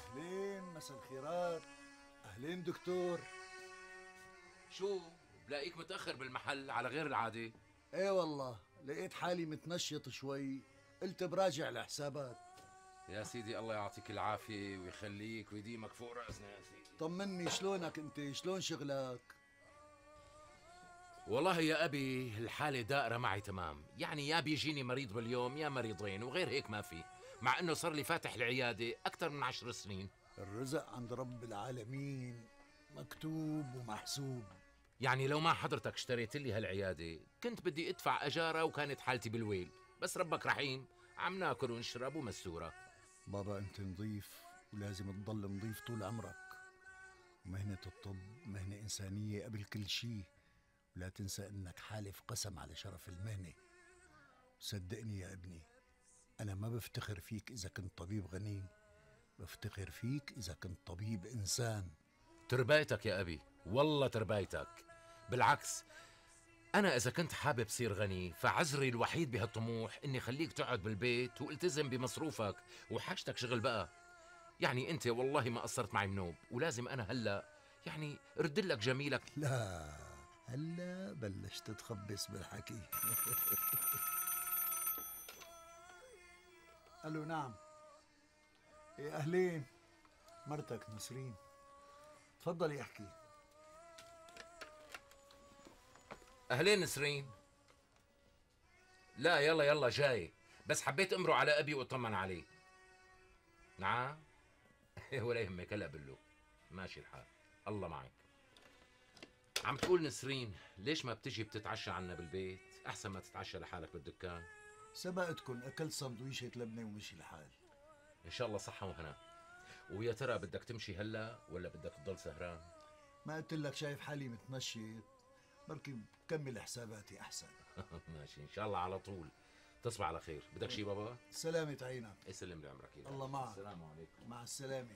أهلين، مساء الخيرات. أهلين دكتور. شو بلاقيك متأخر بالمحل على غير العادة؟ ايه والله لقيت حالي متنشط شوي، قلت براجع الحسابات. يا سيدي الله يعطيك العافية ويخليك ويديمك فوق رأسنا يا سيدي. طمني، شلونك انت؟ شلون شغلك؟ والله يا أبي الحالة دائرة معي تمام، يعني يا بيجيني مريض باليوم يا مريضين وغير هيك ما في، مع انه صار لي فاتح العيادة أكثر من 10 سنين. الرزق عند رب العالمين، مكتوب ومحسوب. يعني لو ما حضرتك اشتريت لي هالعيادة كنت بدي ادفع أجارة وكانت حالتي بالويل، بس ربك رحيم، عم ناكل ونشرب ومسورة. بابا انت نظيف ولازم تضل نظيف طول عمرك. مهنة الطب مهنة إنسانية قبل كل شيء، ولا تنسى انك حالف قسم على شرف المهنة. صدقني يا ابني، أنا ما بفتخر فيك إذا كنت طبيب غني، بفتخر فيك إذا كنت طبيب إنسان. تربايتك يا أبي، والله تربايتك. بالعكس، أنا إذا كنت حابب صير غني فعذري الوحيد بهالطموح إني خليك تقعد بالبيت والتزم بمصروفك وحاجتك شغل بقى. يعني أنت والله ما قصرت معي منوب، ولازم أنا هلأ يعني ردلك جميلك. لا، هلا بلشت تخبص بالحكي. ألو، نعم. إيه، أهلين. مرتك نسرين، تفضلي احكي. أهلين نسرين. لا يلا يلا جاي، بس حبيت أمره على أبي وأطمن عليه. نعم. ولا يهمك هلا بقول له ماشي الحال، الله معك. عم تقول نسرين ليش ما بتجي بتتعشى عنا بالبيت احسن ما تتعشى لحالك بالدكان؟ سبقتكن، أكلت سندويشة لبنة ومشي الحال. ان شاء الله صحة وهنا. ويا ترى بدك تمشي هلا ولا بدك تضل سهران؟ ما قلت لك شايف حالي متنشط، بركي بكمل حساباتي أحسن. ماشي ان شاء الله على طول. تصبح على خير. بدك شي بابا؟ سلامة عينك. يسلم لي عمرك. الله معك. السلام عليكم. مع السلامة.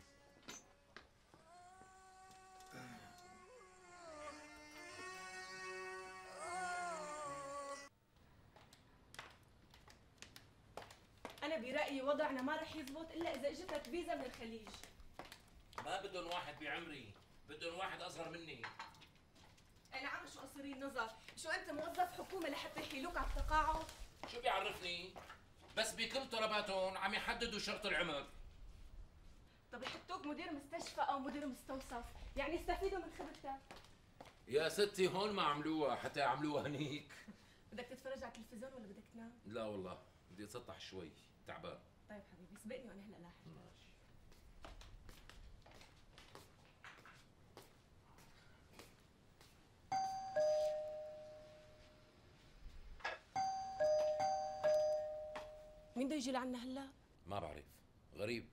أنا برأيي وضعنا ما رح يزبط إلا إذا إجتك فيزا من الخليج. ما بدهم واحد بعمري، بدهم واحد أصغر مني. أنا عم شو قصيرين نظر، شو أنت موظف حكومة لحتى يحيلوك على التقاعد؟ شو بيعرفني؟ بس بكل طلباتهم عم يحددوا شرط العمر. طب يحطوك مدير مستشفى أو مدير مستوصف، يعني يستفيدوا من خبرتك. يا ستي هون ما عملوها حتى يعملوها هنيك. بدك تتفرج على التلفزيون ولا بدك تنام؟ لا والله بدي اتسطح شوي، تعبان. طيب حبيبي سبقني وأنا هلا لاحق. ماشي. مين بده يجي لعنا هلا؟ ما بعرف، غريب.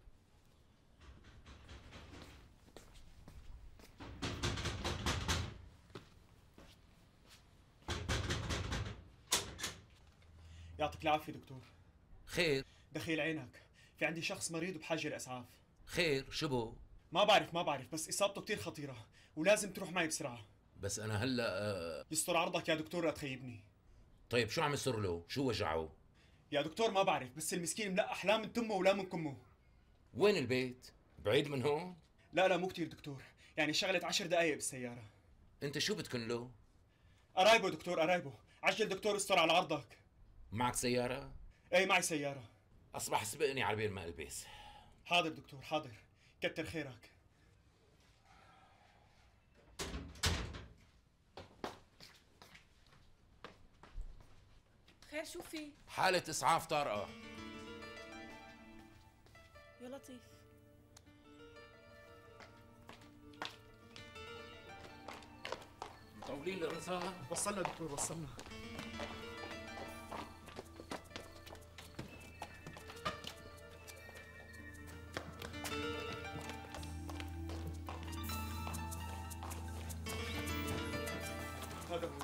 يعطيك العافية دكتور. خير؟ دخيل عينك، في عندي شخص مريض وبحاجة لإسعاف. خير شو بو؟ ما بعرف بس إصابته كتير خطيرة ولازم تروح معي بسرعة. بس أنا هلا يستر عرضك يا دكتور لا تخيبني. طيب شو عم يصير له؟ شو وجعه؟ يا دكتور ما بعرف بس المسكين ملقح لا من تمه ولا من كمه. وين البيت؟ بعيد من هون؟ لا مو كتير دكتور، يعني شغلت 10 دقايق بالسيارة. أنت شو بتكن له؟ قرايبه دكتور قرايبه. عجل دكتور استر على عرضك. معك سيارة؟ ايه معي سيارة. أصبح سبقني على بين ما ألبس. حاضر دكتور حاضر، كتر خيرك. خير شو في؟ حالة إسعاف طارئة. يا لطيف. مطولين الرصاص؟ وصلنا دكتور وصلنا. هذا هو.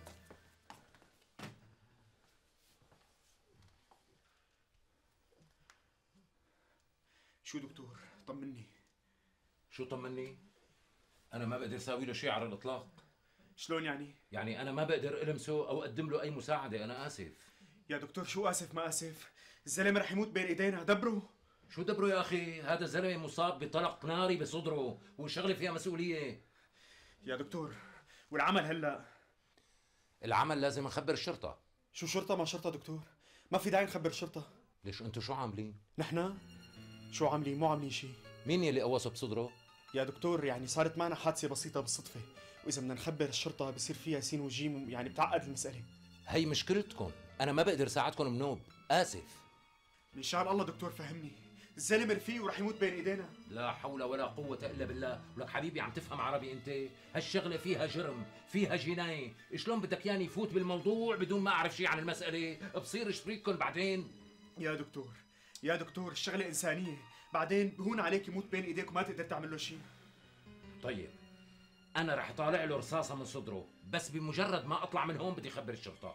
شو دكتور؟ طمني. شو طمني؟ أنا ما بقدر ساوي له شيء على الإطلاق. شلون يعني؟ يعني أنا ما بقدر ألمسه أو أقدم له أي مساعدة، أنا آسف. يا دكتور شو آسف ما آسف؟ الزلمة رح يموت بين إيدينا، دبره. شو دبره يا اخي؟ هذا زلمه مصاب بطلق ناري بصدره وشغله فيها مسؤوليه. يا دكتور والعمل هلا؟ العمل لازم نخبر الشرطه. شو شرطة ما شرطة دكتور؟ ما في داعي نخبر الشرطة. ليش انتو شو عاملين؟ نحن شو عاملين؟ مو عاملين شيء. مين يلي قوصه بصدره؟ يا دكتور يعني صارت معنا حادثة بسيطة بالصدفة، وإذا بدنا نخبر الشرطة بصير فيها سين وجيم، يعني بتعقد المسألة. هي مشكلتكم، انا ما بقدر ساعدكم منوب، اسف. من شان الله دكتور فهمني، الزلمة رفيق ورح يموت بين ايدينا. لا حول ولا قوة الا بالله، ولك حبيبي عم تفهم عربي انت؟ هالشغلة فيها جرم، فيها جناية، شلون بدك ياني يفوت بالموضوع بدون ما اعرف شيء عن المسألة؟ بصير شريككم بعدين. يا دكتور يا دكتور الشغلة إنسانية، بعدين بهون عليك يموت بين ايديك وما تقدر تعمل له شيء. طيب انا رح طالع له رصاصة من صدره، بس بمجرد ما اطلع من هون بدي اخبر الشرطة.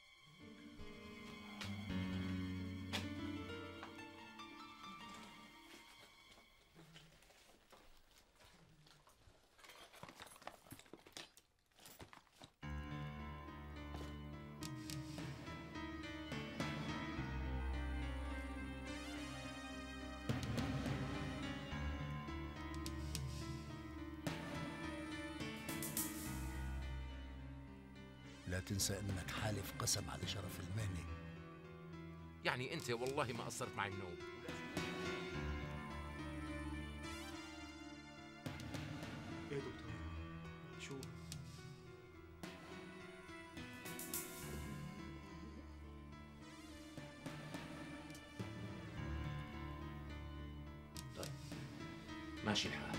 لا تنسى انك حالف قسم على شرف المهنة. يعني انت والله ما قصرت معي منوب. ايه دكتور شو؟ طيب ماشي الحال.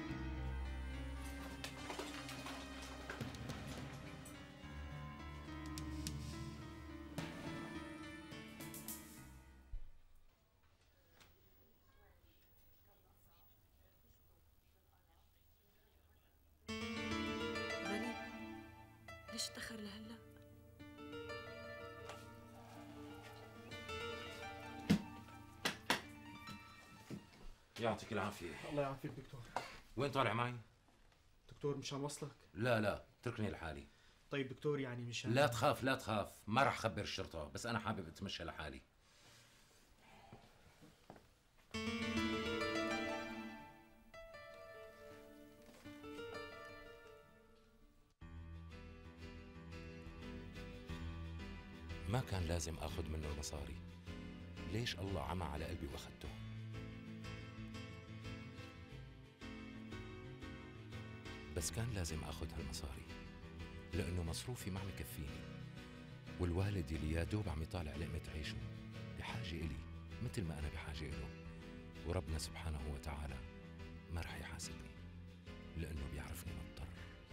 غريب، ليش اتأخر لهلا؟ يعطيك العافية. الله يعافيك دكتور. وين طالع معي؟ دكتور مشان وصلك؟ لا اتركني لحالي. طيب دكتور يعني مشان لا تخاف لا تخاف، ما رح خبر الشرطة، بس أنا حابب أتمشى لحالي. ما كان لازم آخذ منه المصاري، ليش الله عمى على قلبي وأخذته؟ بس كان لازم آخذ هالمصاري لأنه مصروفي ما عم يكفيني، والوالد اللي يا دوب عم يطالع لقمة عيشه بحاجة إلي مثل ما أنا بحاجة إله، وربنا سبحانه وتعالى ما رح يحاسبني لأنه بيعرفني مضطر.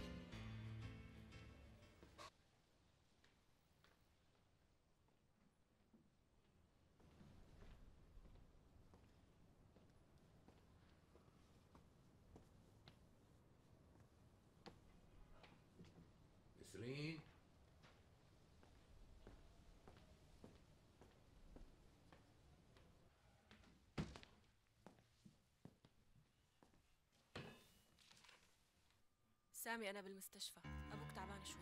نسرين، سامي أنا بالمستشفى، أبوك تعبان شوي.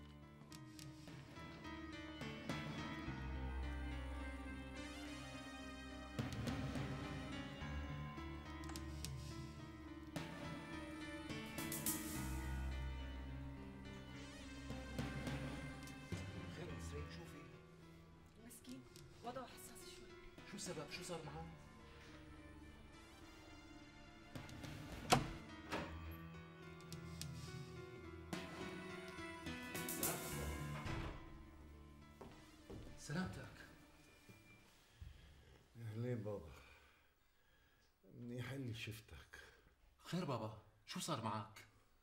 خير نسرين شو في؟ مسكين وضعه حساس شوي. شو السبب؟ شو صار معه؟ سلامتك. اهلين بابا، منيح اللي شفتك. خير بابا، شو صار معك؟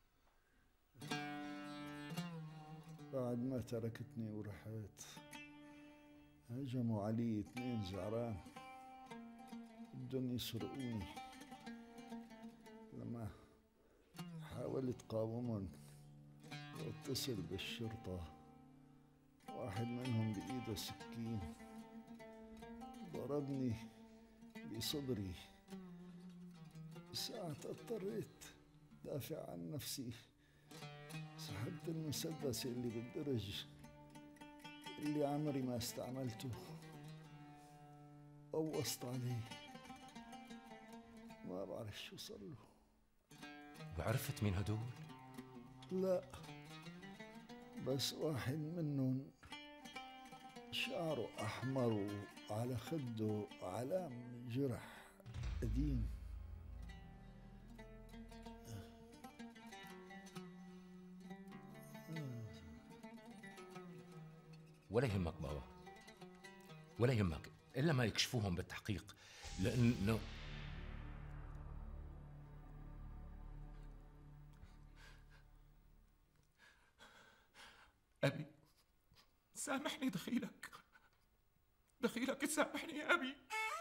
بعد ما تركتني ورحت هجموا علي 2 زعران بدهم يسرقوني. لما حاولت قاومهم واتصل بالشرطة، واحد منهم بإيده سكين ضربني بصدري. ساعة اضطريت دافع عن نفسي، سحبت المسدس اللي بالدرج اللي عمري ما استعملته، قوصت عليه ما بعرف شو صار له. وعرفت مين هدول؟ لا، بس واحد منهم شعره أحمر وعلى خده علام جرح قديم. ولا يهمك بابا، ولا يهمك، إلا ما يكشفوهم بالتحقيق، لأنه أبي سامحني، دخيلك سامحني يا أبي.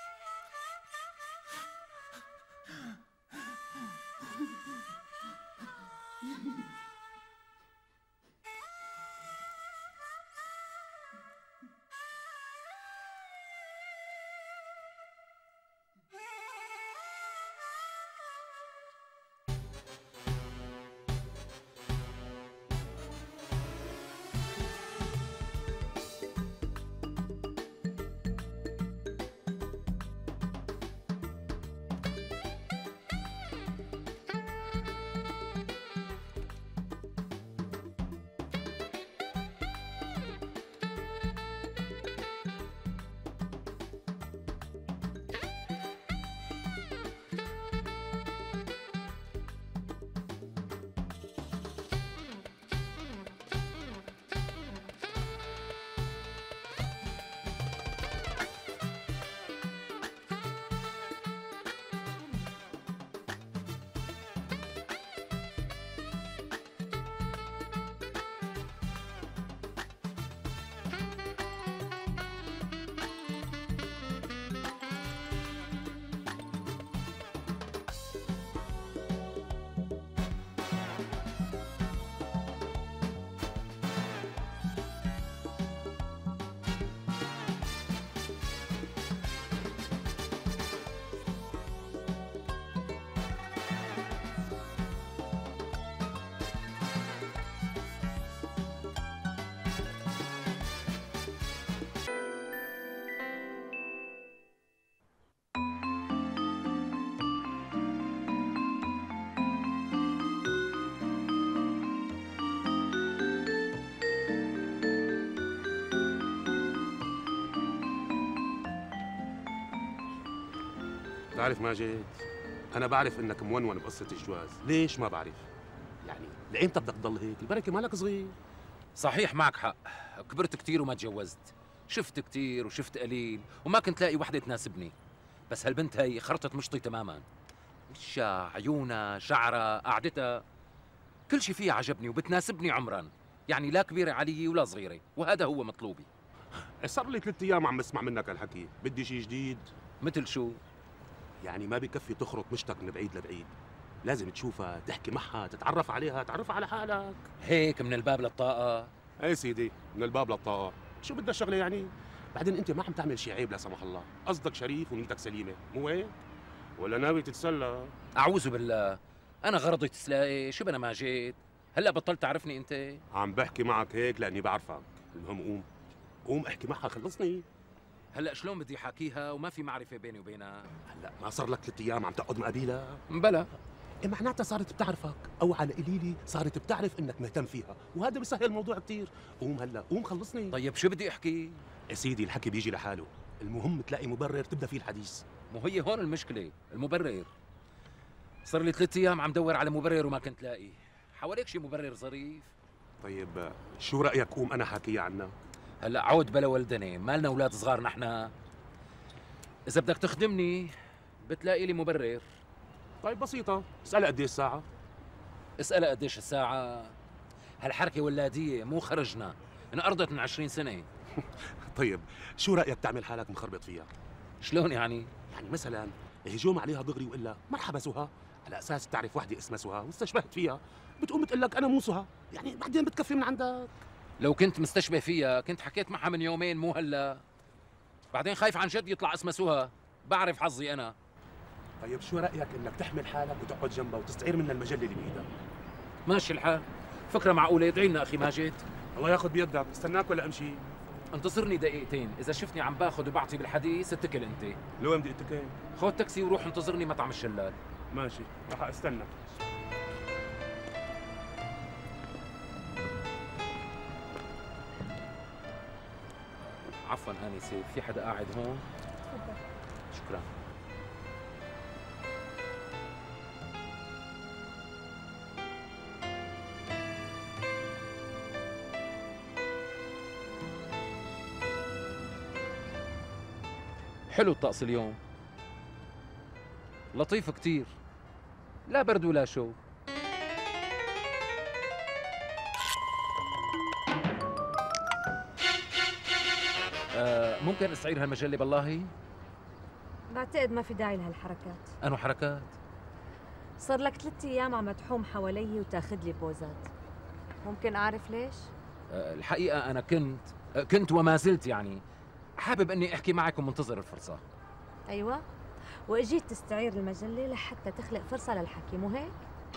تعرف ماجد، أنا بعرف إنك مونون بقصة الجواز، ليش ما بعرف؟ يعني لإمتى بدك تضل هيك؟ البركة مالك صغير. صحيح معك حق، كبرت كتير وما تجوزت، شفت كتير وشفت قليل وما كنت لاقي وحدة تناسبني، بس هالبنت هي خرطت مشطي تماما، وشها، عيونها، شعرها، قعدتها، كل شي فيها عجبني وبتناسبني عمرا، يعني لا كبيرة علي ولا صغيرة، وهذا هو مطلوبي. صار لي 3 أيام عم بسمع منك هالحكي، بدي شي جديد. مثل شو؟ يعني ما بكفي تخرط مشتك من بعيد لبعيد، لازم تشوفها، تحكي معها، تتعرف عليها، تعرفها على حالك. هيك من الباب للطاقة؟ ايه سيدي، من الباب للطاقة، شو بدها الشغلة يعني؟ بعدين انت ما عم تعمل شي عيب لا سمح الله، قصدك شريف ونيتك سليمة، مو هيك؟ ولا ناوي تتسلى؟ أعوذ بالله، أنا غرضي تسلاقي، شو بنا ماجد؟ هلا بطلت تعرفني أنت؟ عم بحكي معك هيك لأني بعرفك، المهم قوم احكي معها خلصني. هلا شلون بدي حاكيها وما في معرفة بيني وبينها؟ هلا ما صار لك 3 أيام عم تقعد مقابلها؟ بلا. إيه معناتها صارت بتعرفك، أو على قليلي صارت بتعرف إنك مهتم فيها، وهذا بيسهل الموضوع كتير. قوم هلا، قوم خلصني. طيب شو بدي أحكي؟ يا سيدي الحكي بيجي لحاله، المهم تلاقي مبرر تبدأ فيه الحديث. مو هي هون المشكلة، المبرر. صار لي 3 أيام عم دور على مبرر وما كنت لاقي، حواليك شي مبرر ظريف؟ طيب شو رأيك قوم أنا حاكيها عنك؟ هلا عود بلا ولدني، مالنا اولاد صغار نحن. اذا بدك تخدمني بتلاقي لي مبرر. طيب بسيطة، اسألها قد ايه الساعة؟ اسألها قديش الساعة؟ هالحركة ولادية، مو خرجنا، انقرضت من 20 سنة. طيب شو رأيك تعمل حالك مخربط فيها؟ شلون يعني؟ يعني مثلا هجوم عليها دغري وإلا ما حبسوها على أساس تعرف وحدة اسمها سهى واستشبهت فيها، بتقوم بتقول لك أنا مو سهى، يعني بعدين بتكفي من عندك. لو كنت مستشبه فيها كنت حكيت معها من يومين مو هلا. بعدين خايف عن جد يطلع اسمها سهى، بعرف حظي أنا. طيب شو رأيك إنك تحمل حالك وتقعد جنبها وتستعير منها المجلة اللي بإيدك؟ ماشي الحال، فكرة معقولة، ادعي لنا أخي ماجد. الله ياخذ بيدك، استناك ولا أمشي؟ انتظرني دقيقتين، إذا شفتني عم باخذ وبعطي بالحديث اتكل أنت. لوين بدي اتكل؟ خذ تاكسي وروح انتظرني مطعم الشلال. ماشي، رح استنى. عفوا انسه، في حدا قاعد هون؟ تفضل. شكرا. حلو الطقس اليوم، لطيف كتير، لا برد ولا شو. ممكن استعير هالمجلة بالله؟ بعتقد ما في داعي لهالحركات. أنو حركات؟ صار لك 3 أيام عم تحوم حوالي وتاخذ لي بوزات. ممكن أعرف ليش؟ الحقيقة أنا كنت وما زلت يعني حابب إني أحكي معك ومنتظر الفرصة. أيوة، وإجيت تستعير المجلة لحتى تخلق فرصة للحكي، مو هيك؟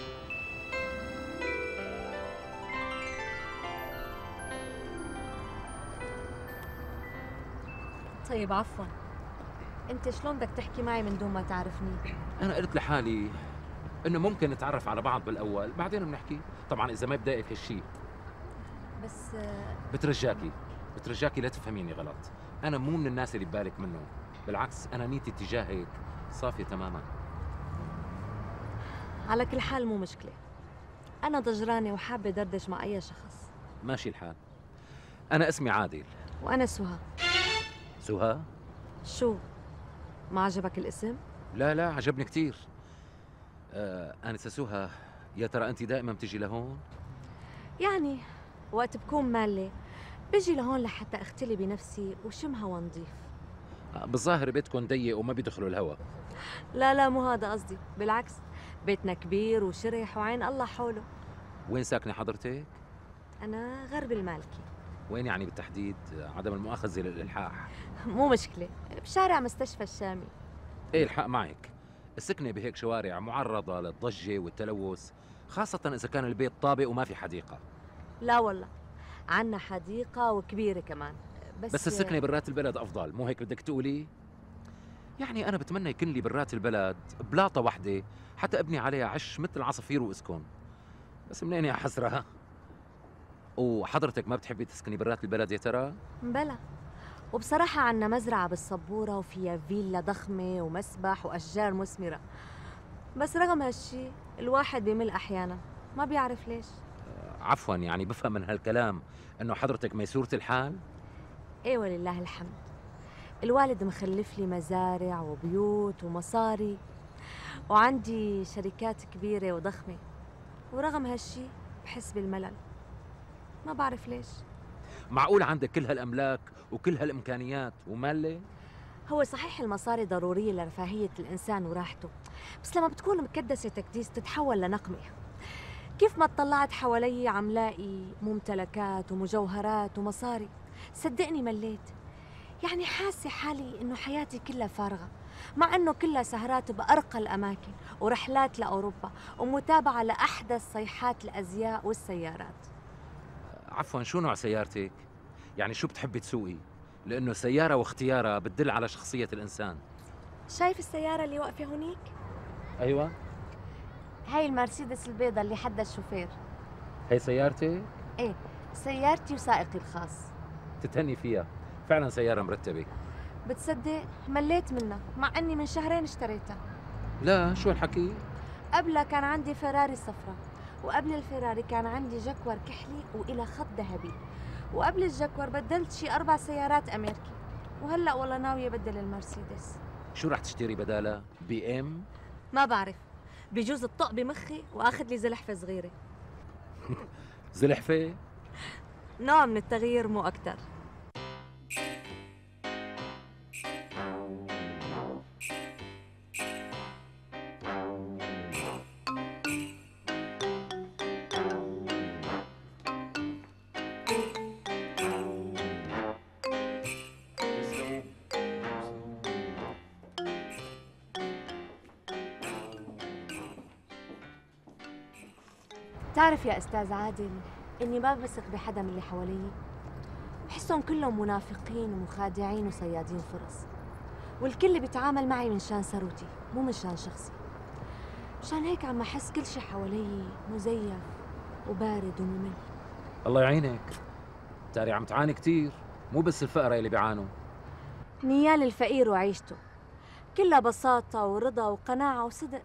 طيب عفوا، أنت شلون بدك تحكي معي من دون ما تعرفني؟ أنا قلت لحالي إنه ممكن نتعرف على بعض بالأول، بعدين بنحكي، طبعاً إذا ما بضايقك هالشيء. بس بترجاكي لا تفهميني غلط، أنا مو من الناس اللي ببالك منه، بالعكس أنا نيتي تجاهك صافية تماماً. على كل حال مو مشكلة، أنا ضجرانة وحابة دردش مع أي شخص. ماشي الحال. أنا اسمي عادل. وأنا سهى. سهى؟ شو؟ ما عجبك الاسم؟ لا عجبني كتير. آنسة سهى، يا ترى أنت دائما بتجي لهون؟ يعني وقت بكون مالة بيجي لهون لحتى اختلي بنفسي وشم هوا نظيف. بالظاهر بيتكم ضيق وما بيدخلوا الهوا. لا مو هذا قصدي، بالعكس بيتنا كبير وشرح وعين الله حوله. وين ساكنة حضرتك؟ أنا غرب المالكي. وين يعني بالتحديد؟ عدم المؤاخذة للإلحاح. مو مشكلة، بشارع مستشفى الشامي. ايه الحق معك، السكنة بهيك شوارع معرضة للضجة والتلوث، خاصة إذا كان البيت طابق وما في حديقة. لا والله، عنا حديقة وكبيرة كمان، بس السكنة برات البلد أفضل، مو هيك بدك تقولي؟ يعني أنا بتمنى يكون لي برات البلد بلاطة واحدة حتى أبني عليها عش مثل العصافير وأسكن، بس منين يا حسرة؟ وحضرتك ما بتحبي تسكني برات البلد يا ترى؟ بلا، وبصراحة عنا مزرعة بالصبورة وفيها فيلا ضخمة ومسبح وأشجار مثمرة، بس رغم هالشي الواحد بيمل أحيانا، ما بيعرف ليش. عفوا، يعني بفهم من هالكلام إنه حضرتك ميسورة الحال؟ إيه ولله الحمد، الوالد مخلف لي مزارع وبيوت ومصاري، وعندي شركات كبيرة وضخمة، ورغم هالشي بحس بالملل، ما بعرف ليش. معقول عندك كل هالأملاك وكل هالإمكانيات ومالة؟ هو صحيح المصاري ضرورية لرفاهية الإنسان وراحته، بس لما بتكون مكدسة تكديس تتحول لنقمة. كيف ما اطلعت حوالي عم لاقي ممتلكات ومجوهرات ومصاري، صدقني مليت. يعني حاسة حالي إنه حياتي كلها فارغة، مع إنه كلها سهرات بأرقى الأماكن ورحلات لأوروبا ومتابعة لأحدث صيحات الأزياء والسيارات. عفوا، شو نوع سيارتك؟ يعني شو بتحبي تسوقي؟ لأنه سيارة واختيارها بتدل على شخصية الإنسان. شايف السيارة اللي واقفة هونيك؟ أيوة. هاي المرسيدس البيضاء اللي حدا الشوفير. هي سيارتك؟ إيه، سيارتي وسائقي الخاص. تتهني فيها، فعلا سيارة مرتبة. بتصدق مليت منها مع اني من شهرين اشتريتها. لا، شو هالحكي؟ قبلها كان عندي فراري صفراء، وقبل الفراري كان عندي جاكور كحلي وإلى خط ذهبي، وقبل الجاكور بدلت شي 4 سيارات أمريكي، وهلأ والله ناوية بدل المرسيدس. شو رح تشتري بدالها؟ بي ام؟ ما بعرف، بجوز الطق بمخي واخذ لي زلحفة صغيرة. زلحفة؟ نوع من التغيير مو أكتر. تعرف يا أستاذ عادل إني ما بثق بحدا من اللي حوالي، بحسهم كلهم منافقين ومخادعين وصيادين فرص، والكل بيتعامل معي من شان ثروتي مو من شان شخصي. مشان هيك عم أحس كل شي حوالي مزيف وبارد وممل. الله يعينك، تاري عم تعاني كتير، مو بس الفقراء اللي بيعانوا. نيال الفقير وعيشته كلها بساطة ورضا وقناعة وصدق.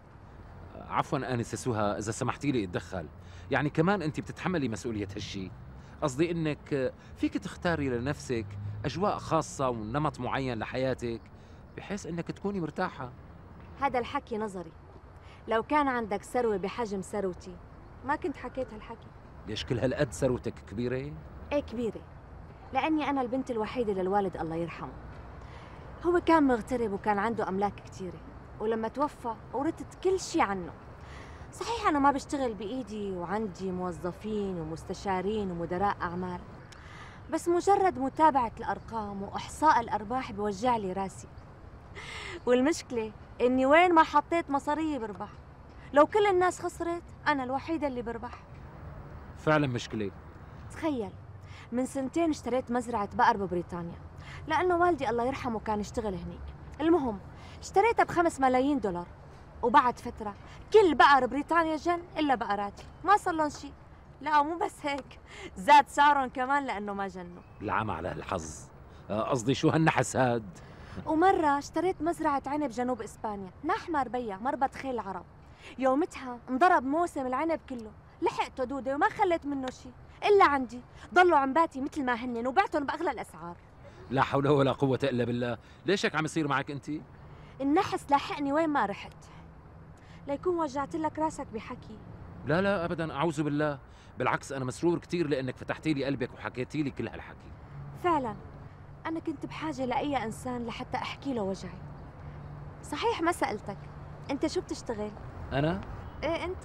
عفوا آنسة سهى، إذا سمحتي لي أتدخل، يعني كمان أنت بتتحملي مسؤولية هالشي. قصدي إنك فيك تختاري لنفسك أجواء خاصة ونمط معين لحياتك بحيث إنك تكوني مرتاحة. هذا الحكي نظري، لو كان عندك ثروة بحجم ثروتي ما كنت حكيت هالحكي. ليش كل هالقد ثروتك كبيرة؟ ايه كبيرة، لأني أنا البنت الوحيدة للوالد الله يرحمه. هو كان مغترب وكان عنده أملاك كتيرة، ولما توفى ورثت كل شي عنه. صحيح أنا ما بشتغل بإيدي وعندي موظفين ومستشارين ومدراء أعمال، بس مجرد متابعة الأرقام وإحصاء الأرباح بوجع لي راسي. والمشكلة إني وين ما حطيت مصارية بربح، لو كل الناس خسرت أنا الوحيدة اللي بربح. فعلا مشكلة. تخيل، من 2 اشتريت مزرعة بقر ببريطانيا لأنه والدي الله يرحمه كان يشتغل هنيك. المهم اشتريتها ب5 ملايين دولار، وبعد فترة كل بقر بريطانيا جن إلا بقراتي، ما صار لهم شيء. لا مو بس هيك، زاد سعرهم كمان لأنه ما جنوا. العمى على هالحظ، قصدي شو هالنحس هاد. ومرة اشتريت مزرعة عنب جنوب إسبانيا، نحمر بيا مربط خيل العرب. يومتها انضرب موسم العنب كله، لحقته دودة وما خليت منه شيء إلا عندي، ضلوا عم باتي مثل ما هنن وبعتهم بأغلى الأسعار. لا حول ولا قوة إلا بالله. ليش هيك عم يصير معك أنت؟ النحس لاحقني وين ما رحت. ليكون وجعت لك راسك بحكي. لا لا أبدا، أعوذ بالله، بالعكس أنا مسرور كتير لأنك فتحتي لي قلبك وحكيتي لي كل هالحكي. فعلا أنا كنت بحاجة لأي إنسان لحتى أحكي له وجعي. صحيح ما سألتك، أنت شو بتشتغل؟ أنا؟ إيه أنت؟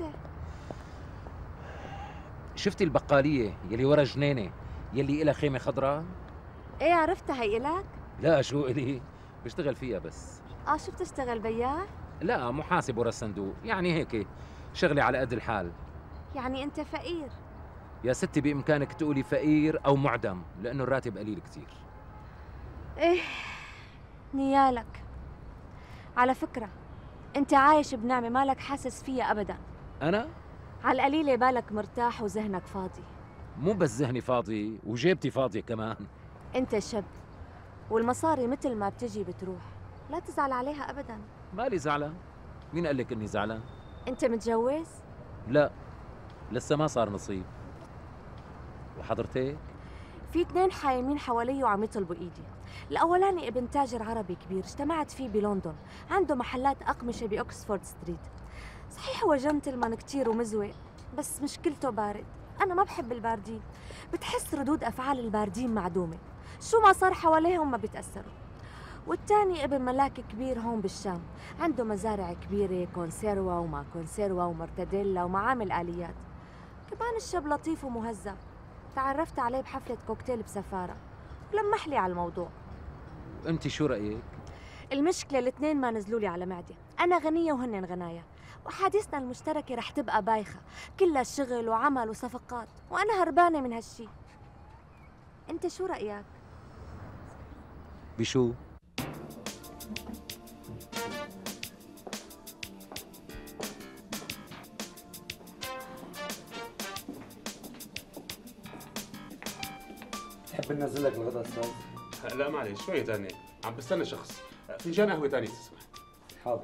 شفتي البقالية يلي ورا جنينة يلي إلها خيمة خضراء؟ إيه عرفتها هي إلك؟ لا شو إلي؟ بشتغل فيها بس. شو بتشتغل بياع؟ لا محاسب ورا الصندوق، يعني هيك شغلي على قد الحال. يعني أنت فقير؟ يا ستي بإمكانك تقولي فقير أو معدم لأنه الراتب قليل كتير. إيه نيالك. على فكرة أنت عايش بنعمة مالك حاسس فيها أبدا. أنا؟ على القليلة بالك مرتاح وذهنك فاضي. مو بس ذهني فاضي وجيبتي فاضية كمان. أنت شاب والمصاري مثل ما بتجي بتروح، لا تزعل عليها أبدا. مالي زعلان، مين قال لك إني زعلان؟ أنت متجوز؟ لا لسه ما صار نصيب. وحضرتك؟ في 2 حايمين حوالي وعم يطلبوا ايدي. الاولاني ابن تاجر عربي كبير اجتمعت فيه بلندن، عنده محلات اقمشه باوكسفورد ستريت. صحيح هو جنتلمان كتير ومزوق، بس مشكلته بارد. انا ما بحب الباردين، بتحس ردود افعال الباردين معدومه، شو ما صار حواليهم ما بيتاثروا. والتاني ابن ملاك كبير هون بالشام، عنده مزارع كبيره، كونسيروا وما كونسيروا ومرتديلا ومعامل اليات. كمان الشاب لطيف ومهذب، تعرفت عليه بحفلة كوكتيل بسفارة ولمح لي على الموضوع. أنت شو رأيك؟ المشكلة الاثنين ما نزلوا لي على معدة، أنا غنية وهن غنايا، وحديثنا المشتركة رح تبقى بايخة، كلها شغل وعمل وصفقات، وأنا هربانة من هالشي. أنت شو رأيك؟ بشو؟ تحب ننزل لك الغداء استاذ؟ لا معلش شوية تاني، عم بستنى شخص. فنجان قهوة تاني تسمح. حاضر.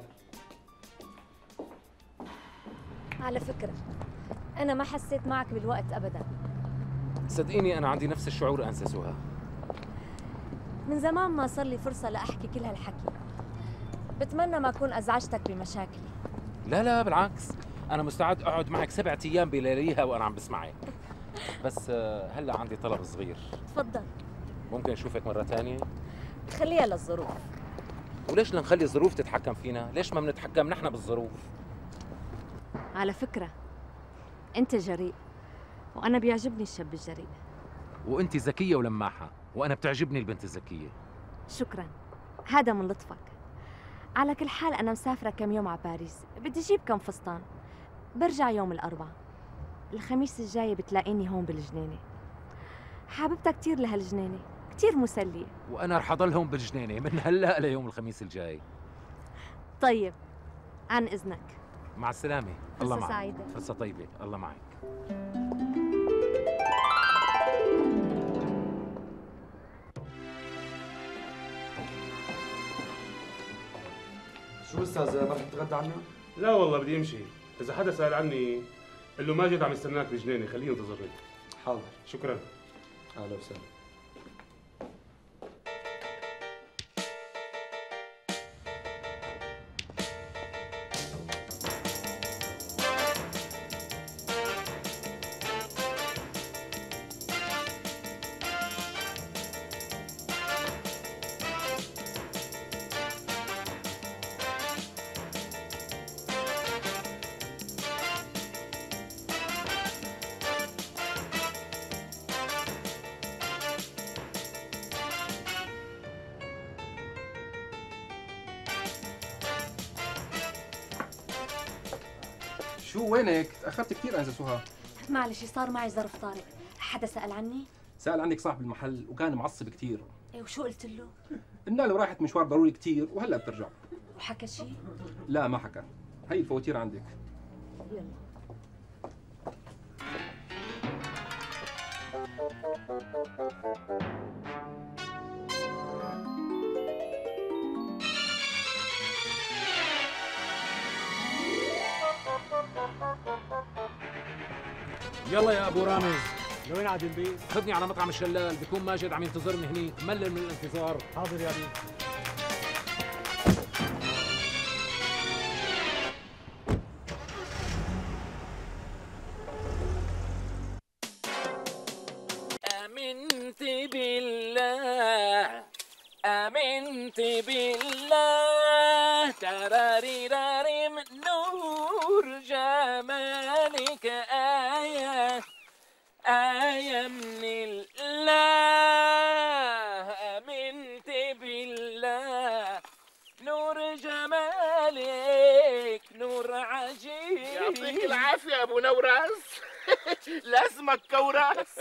على فكرة أنا ما حسيت معك بالوقت أبدا. صدقيني أنا عندي نفس الشعور أنسة سهى. من زمان ما صار لي فرصة لأحكي كل هالحكي. بتمنى ما أكون أزعجتك بمشاكلي. لا لا بالعكس، أنا مستعد أقعد معك 7 أيام بلياليها وأنا عم بسمعك. بس هلا عندي طلب صغير. تفضل. ممكن أشوفك مرة تانية؟ خليها للظروف. وليش لنخلي الظروف تتحكم فينا؟ ليش ما بنتحكم نحن بالظروف؟ على فكرة أنت جريء، وأنا بيعجبني الشاب الجريء. وأنت ذكية ولماحة، وأنا بتعجبني البنت الذكية. شكراً، هذا من لطفك. على كل حال أنا مسافرة كم يوم على باريس، بدي أجيب كم فستان. برجع يوم الأربعاء. الخميس الجاي بتلاقيني هون بالجنينة. حاببتها كتير لهالجنينة، كتير مسلية. وأنا رح أضل هون بالجنينة من هلأ ليوم الخميس الجاي. طيب، عن إذنك. مع السلامة. الله فرصة معك. سعيدة. فرصة طيبة. الله معك. شو استاذ ما رح تتغدى عنا؟ لا والله بدي امشي، اذا حدا سال عني قل له ماجد عم يستناك بجنينه، خليه ينتظرني. حاضر. شكرا. اهلا وسهلا. شو وينك؟ تأخرت كثير أنسة سهى. معلش صار معي ظرف طارئ. حدا سأل عني؟ سأل عنك صاحب المحل وكان معصب كثير. ايه وشو قلت له؟ قلنا له راحت مشوار ضروري كثير وهلا بترجع. وحكى شيء؟ لا ما حكى. هي الفواتير عندك. يلا. يلا يا ابو رامز، لوين عاد البيت؟ خذني على مطعم الشلال، بكون ماجد عم ينتظرني هنيك، ملل من الانتظار. حاضر يا بيه. آمنت بالله آمنت بالله تراريرارم نور جمالك آية من الله. آمنت بالله نور جمالك نور عجيب. يعطيك العافية أبو نوراس. لازمك كوراس.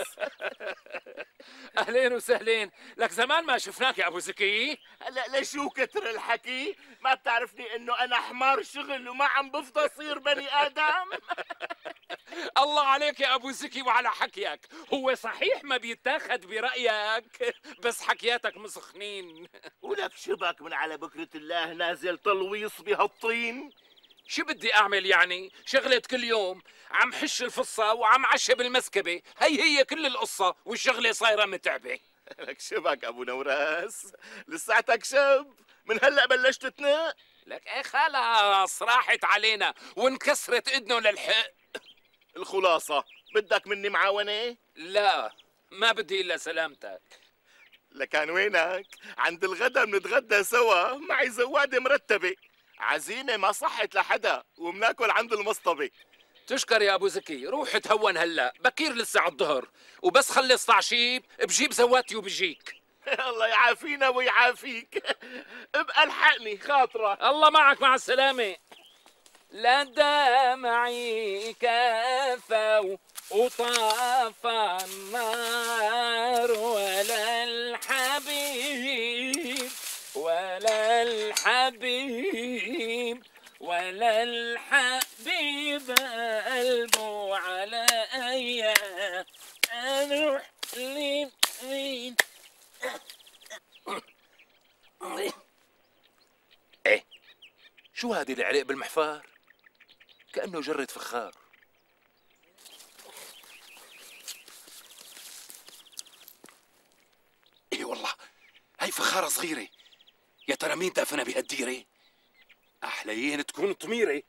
أهلين وسهلين، لك زمان ما شفناك يا أبو زكي. هلا لشو كتر الحكي؟ ما بتعرفني إنه أنا حمار شغل وما عم بفضى صير بني آدم؟ الله عليك يا أبو زكي وعلى حكيك. هو صحيح ما بيتاخد برأيك، بس حكياتك مسخنين. ولك شبك من على بكرة الله نازل تلويص بهالطين؟ شو بدي أعمل يعني؟ شغلة كل يوم عم حش الفصة وعم عشى بالمسكبة، هي كل القصة والشغلة صايرة متعبة. لك شبك أبو نوراس، لساتك شاب، من هلأ بلشت تنق؟ لك إيه خلاص راحت علينا وانكسرت إذنه للحق. الخلاصة بدك مني معاونة؟ لا ما بدي إلا سلامتك. لكان وينك؟ عند الغدا بنتغدى سوا، معي زوادة مرتبة، عزيمة ما صحت لحدا وبناكل عند المصطبة. تشكر يا ابو زكي، روح تهون هلا، بكير لسه على الظهر، وبس خلص تعشيب بجيب زواتي وبجيك. الله يعافينا ويعافيك. ابقى الحقني خاطرك. الله معك، مع السلامة. لا دمعي كفى وطاف النار ولا الحبيب ولا الحبيب ولا الحبيب قلبه على أيام أروح لمين. ايه شو هذه العرق بالمحفار؟ كأنه جرة فخار. ايه والله هاي فخارة صغيرة، يا ترى مين دافنها بهالديرة؟ أحليين تكون طميرة.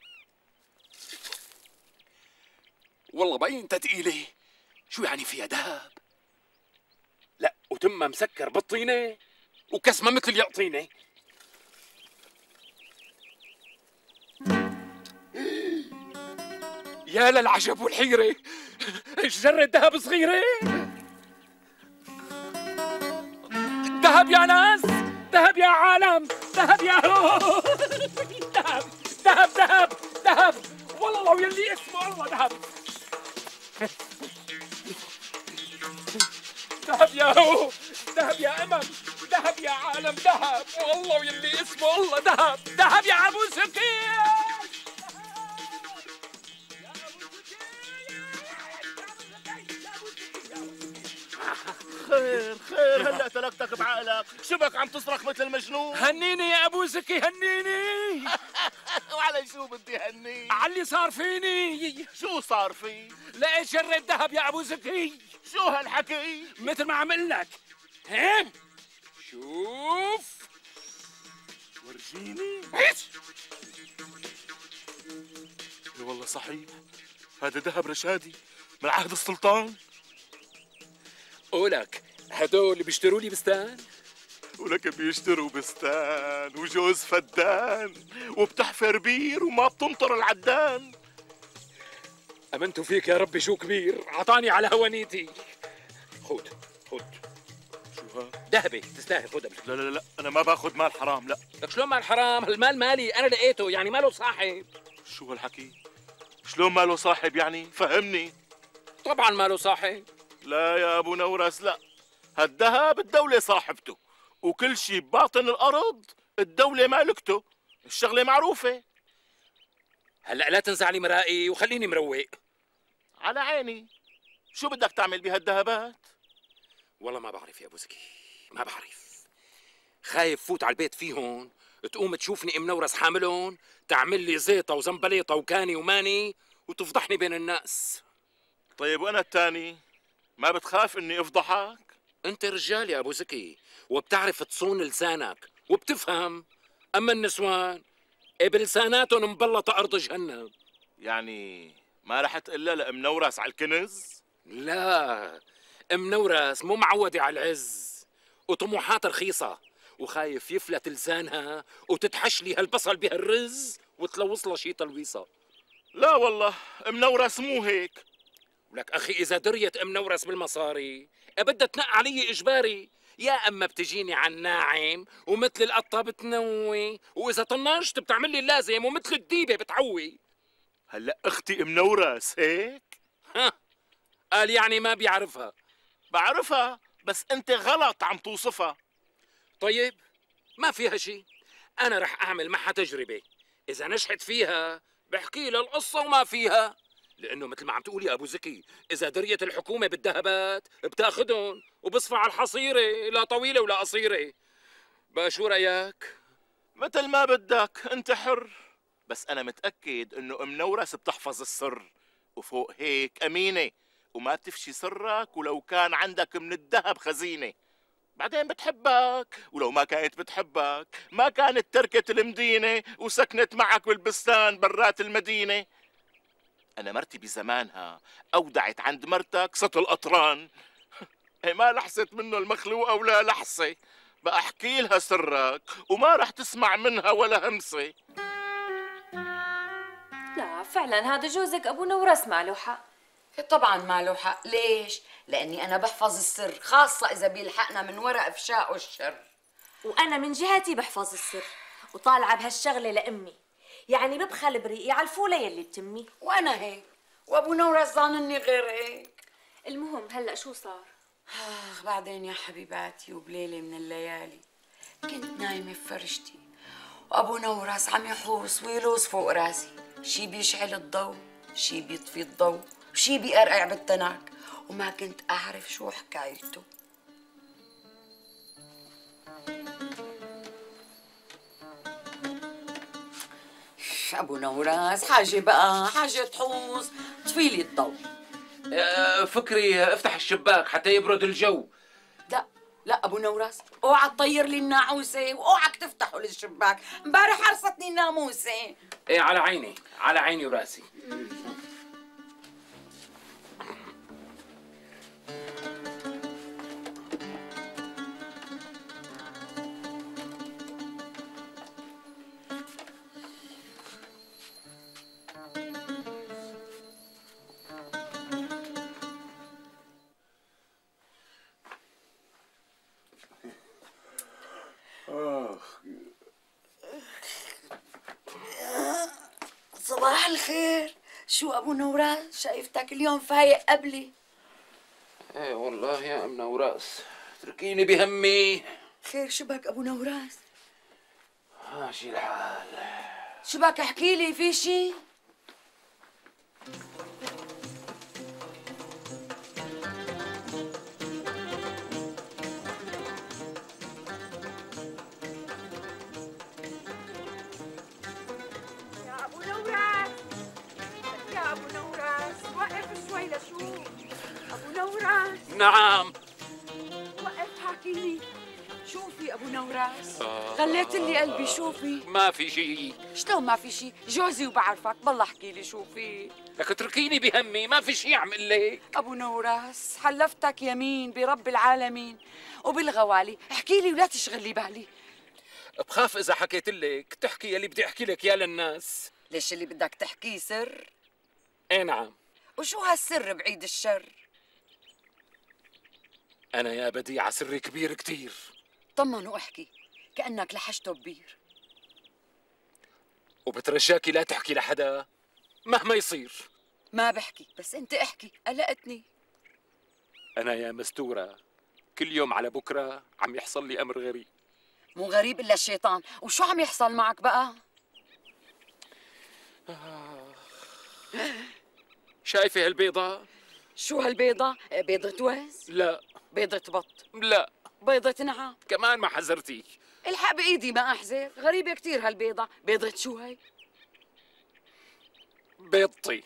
والله باينتها تقيلة، شو يعني فيها دهب؟ لا وتمها مسكر بالطينة وكسمة مثل يقطينة. يا للعجب والحيرة، جرة دهب صغيرة. دهب يا ناس، دهب يا عالم، دهب يا دهب دهب دهب دهب، والله لو يلي اسمه الله دهب. دهب يا هو، دهب يا أمم، دهب يا عالم، دهب والله يلي اسمه الله دهب. دهب يا أبو زكي. خير خير، هلا تركتك بعقلك، شبك عم تصرخ مثل المجنون؟ هنيني يا ابو زكي هنيني. وعلى شو بدي هنيك؟ على اللي صار فيني. شو صار في؟ لقيت جرة ذهب يا ابو زكي. شو هالحكي؟ مثل ما عم اقول لك. هين شوف. ورجيني. والله صحيح، هذا ذهب رشادي من عهد السلطان. قولك هدول بيشتروا لي بستان، ولك بيشتروا بستان وجوز فدان وبتحفر بير وما بتنطر العدان. امنت فيك يا ربي شو كبير، عطاني على هوانيتي. خود شو ها؟ ذهبي تستاهل، خد. لا لا لا، انا ما باخذ مال حرام. لا لك شلون مال حرام؟ المال مالي، انا لقيته، يعني ماله صاحب. شو هالحكي؟ شلون ماله صاحب يعني؟ فهمني. طبعا ماله صاحب. لا يا ابو نورس لا، هالذهب الدولة صاحبته، وكل شيء بباطن الارض الدولة مالكته، الشغلة معروفة. هلا لا تنزع لي مرائي وخليني مروق. على عيني. شو بدك تعمل بهالذهبات؟ والله ما بعرف يا ابو زكي، ما بعرف. خايف فوت على البيت فيهن، تقوم تشوفني ام نورس حاملهم، تعمل لي زيطه وزنبليطه وكاني وماني وتفضحني بين الناس. طيب وانا الثاني ما بتخاف اني افضحك؟ انت رجال يا ابو زكي وبتعرف تصون لسانك وبتفهم، اما النسوان بلساناتهم مبلطه ارض جهنم. يعني ما رح تقول لام نورس على الكنز؟ لا، ام نورس مو معوده على العز وطموحاتها رخيصه، وخايف يفلت لسانها وتتحش لي هالبصل بهالرز وتلوص لها شي تلويصه. لا والله ام نورس مو هيك. ولك اخي اذا دريت ام نورس بالمصاري بدها تنق علي اجباري، يا اما بتجيني على الناعم ومثل القطه بتنوي، واذا طنشت بتعمل لي اللازم ومثل الديبه بتعوي. هلا اختي ام نورس هيك؟ ها قال يعني ما بيعرفها. بعرفها بس انت غلط عم توصفها. طيب ما فيها شيء، انا رح اعمل معها تجربه، اذا نجحت فيها بحكي لها القصه وما فيها، لانه مثل ما عم تقول يا ابو زكي اذا دريت الحكومه بالذهبات بتاخذهم وبصفى على الحصيره، لا طويله ولا قصيره. بقى شو رايك؟ مثل ما بدك، انت حر، بس انا متاكد انه ام نورس بتحفظ السر، وفوق هيك امينه وما بتفشي سرك، ولو كان عندك من الذهب خزينه. بعدين بتحبك، ولو ما كانت بتحبك ما كانت تركت المدينه وسكنت معك بالبستان برات المدينه. أنا مرتي بزمانها أودعت عند مرتك سطل قطران. ما لحست منه المخلوقة ولا لحسة. بقى أحكي لها سرك وما رح تسمع منها ولا همسة. لا فعلا هذا جوزك أبو نورس ما له حق. طبعا ما له حق. ليش؟ لأني أنا بحفظ السر، خاصة إذا بيلحقنا من وراء إفشاء والشر. وأنا من جهتي بحفظ السر وطالعة بهالشغلة لأمي، يعني ببخل بريقي على الفولة يلي بتمي. وأنا هيك، وأبو نورس ظانني غير هيك. المهم هلأ شو صار؟ بعدين يا حبيباتي وبليلة من الليالي كنت نايمة بفرشتي وأبو نورس عم يحوس ويلوس فوق راسي، شي بيشعل الضوء، شي بيطفي الضوء، وشي بيقرقع بالتنك، وما كنت أعرف شو حكايته. أبو نورس حاجة بقى، حاجة تحوس، طفي لي الضوء. فكري افتح الشباك حتى يبرد الجو. لا أبو نورس، اوعى تطير لي الناعوسة واوعك تفتحوا لي الشباك، امبارح حرصتني الناموسة. ايه على عيني، على عيني وراسي. صباح الخير. شو أبو نورس، شايفتك اليوم فايق قبلي. ايه والله يا ام نوراس، اتركيني بهمي. خير شبك أبو نورس؟ ماشي الحال. شبك احكي لي، في شي؟ نعم. وقف حكيني. شوفي ابو نوراس، خليت لي قلبي. شوفي ما في شيء. شلون ما في شيء؟ جوزي وبعرفك. بالله احكي لي شوفي. لك اتركيني بهمي، ما في شيء اعمل لك. ابو نوراس حلفتك يمين برب العالمين وبالغوالي، احكي لي ولا تشغلي بالي. بخاف اذا حكيت لك تحكي يلي بدي احكي لك يا للناس. ليش اللي بدك تحكيه سر؟ ايه نعم. وشو هالسر بعيد الشر؟ انا يا بديعة سري كبير كتير. طمن واحكي كأنك لحشته ببير. وبترجاكي لا تحكي لحدا مهما يصير. ما بحكي، بس انت احكي، قلقتني. انا يا مستورة كل يوم على بكرة عم يحصل لي امر غريب. مو غريب الا الشيطان. وشو عم يحصل معك بقى؟ شايفة هالبيضة؟ شو هالبيضة؟ بيضة وز؟ لا. بيضة بط؟ لا. بيضة نعام؟ كمان ما حذرتيك. الحق بإيدي ما أحذر. غريبة كتير هالبيضة. بيضة شو هي؟ بيضتي.